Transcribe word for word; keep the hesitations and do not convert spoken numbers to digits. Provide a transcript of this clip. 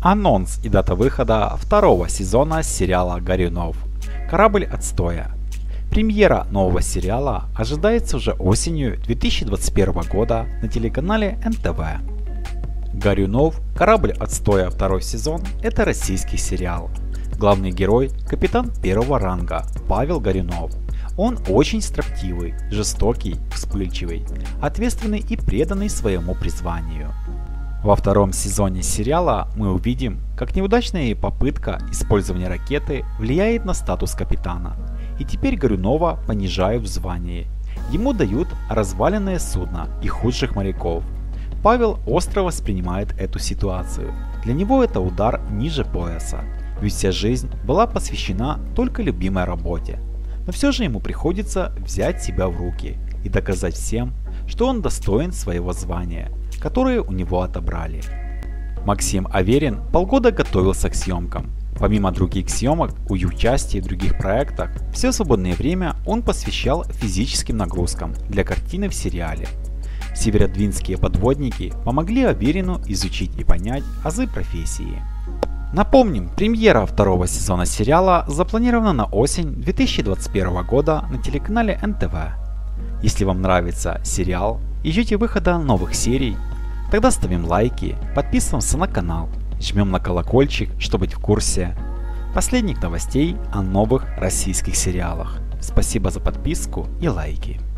Анонс и дата выхода второго сезона сериала «Горюнов. Корабль отстоя». Премьера нового сериала ожидается уже осенью две тысячи двадцать первого года на телеканале эн тэ вэ. «Горюнов. Корабль отстоя. Второй сезон» — это российский сериал. Главный герой — капитан первого ранга Павел Горюнов. Он очень строптивый, жестокий, вспыльчивый, ответственный и преданный своему призванию. Во втором сезоне сериала мы увидим, как неудачная попытка использования ракеты влияет на статус капитана, и теперь Горюнова понижают в звании. Ему дают разваленное судно и худших моряков. Павел остро воспринимает эту ситуацию. Для него это удар ниже пояса, ведь вся жизнь была посвящена только любимой работе. Но все же ему приходится взять себя в руки и доказать всем, что он достоин своего звания, которые у него отобрали. Максим Аверин полгода готовился к съемкам. Помимо других съемок, участия в других проектах, все свободное время он посвящал физическим нагрузкам для картины в сериале. Северодвинские подводники помогли Аверину изучить и понять азы профессии. Напомним, премьера второго сезона сериала запланирована на осень две тысячи двадцать первого года на телеканале эн тэ вэ. Если вам нравится сериал и ждете выхода новых серий, тогда ставим лайки, подписываемся на канал, жмем на колокольчик, чтобы быть в курсе последних новостей о новых российских сериалах. Спасибо за подписку и лайки.